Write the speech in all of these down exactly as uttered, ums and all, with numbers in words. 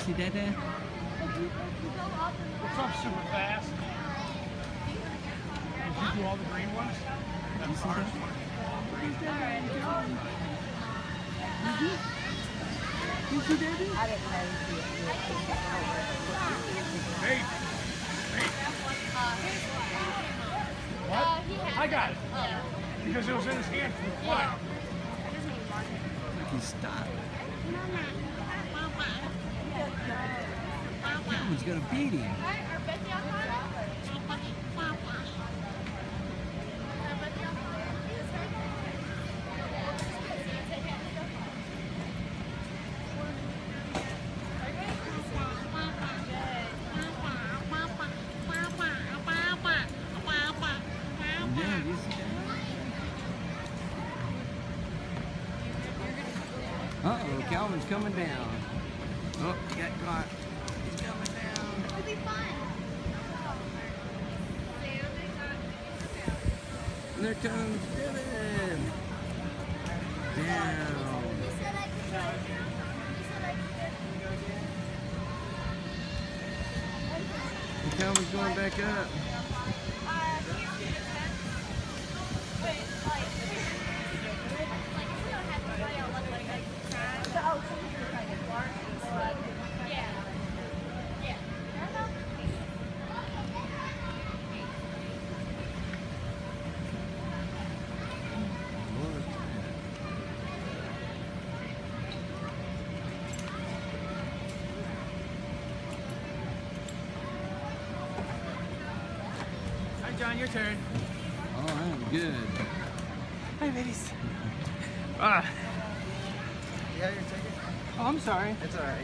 see that there? What's up, super fast? Did you do all the green ones? Did you see that? You see that? I didn't know you did. Hey! Hey! What? I got it. Because it was in his hand from the fire. Look, he stopped. Calvin's gonna beat him. Yeah, you see that? Uh-oh, Calvin's coming down. Oh, he got caught. He's coming down. It'll be fun. And there comes Dylan. Down. He said I could go down. He said I could And Calvin's going back up. Hi, John, your turn. Oh, I'm good. Hi, ladies. Ah. You have your ticket? Oh, I'm sorry. It's alright.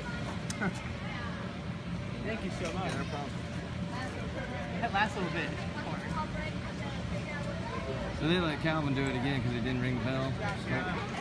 Thank you so much. Yeah, no problem. That last little bit. So they let Calvin do it again because he didn't ring the bell. So